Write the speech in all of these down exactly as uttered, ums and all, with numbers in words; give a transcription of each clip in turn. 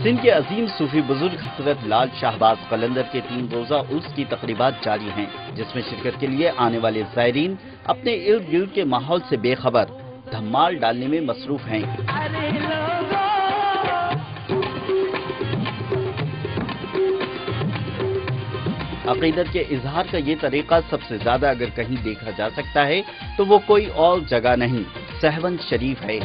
سندھ کے عظیم صوفی بزرگ حضرت لال شہباز قلندر کے تین روزہ عرس کی تقریبات جاری ہیں، جس میں شرکت کے لیے آنے والے زائرین اپنے ارد گرد کے ماحول سے بے خبر دھمال ڈالنے میں مصروف ہیں۔ عقیدت کے اظہار کا یہ طریقہ سب سے زیادہ اگر کہیں دیکھا جا سکتا ہے تو وہ کوئی اور جگہ نہیں، سہون شریف ہے۔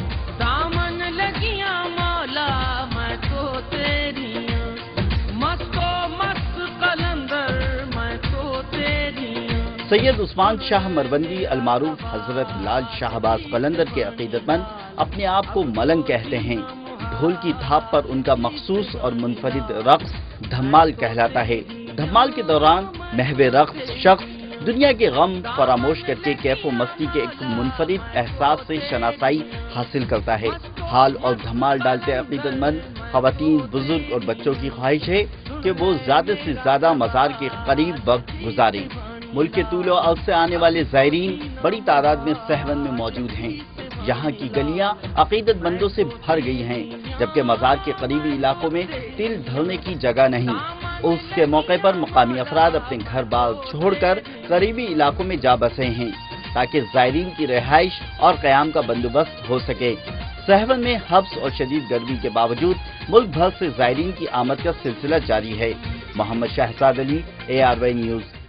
سید عثمان شاہ مروندی المعروف حضرت لال شہباز قلندر کے عقیدت مند اپنے آپ کو ملنگ کہتے ہیں۔ ڈھول کی تھاپ پر ان کا مخصوص اور منفرد رقص دھمال کہلاتا ہے۔ دھمال کے دوران محو رقص شخص دنیا کے غم فراموش کر کے کیف و مستی کے ایک منفرد احساس سے شناسائی حاصل کرتا ہے۔ حال اور دھمال ڈالتے عقیدت مند خواتین، بزرگ اور بچوں کی خواہش ہے کہ وہ زیادہ سے زیادہ مزار کے قریب وقت گزاریں۔ ملک کے طول و عرض سے آنے والے زائرین بڑی تعداد میں سہون میں موجود ہیں۔ یہاں کی گلیاں عقیدت مندوں سے بھر گئی ہیں، جبکہ مزار کے قریبی علاقوں میں تل دھرنے کی جگہ نہیں۔ اس کے موقع پر مقامی افراد اپنے گھر بار چھوڑ کر قریبی علاقوں میں جا بسے ہیں تاکہ زائرین کی رہائش اور قیام کا بندوبست ہو سکے۔ سہون میں حبس اور شدید گرمی کے باوجود ملک بھر سے زائرین کی آمد کا سلسلہ جاری ہے۔ Muhammad Shahzad Ali, A R Y news.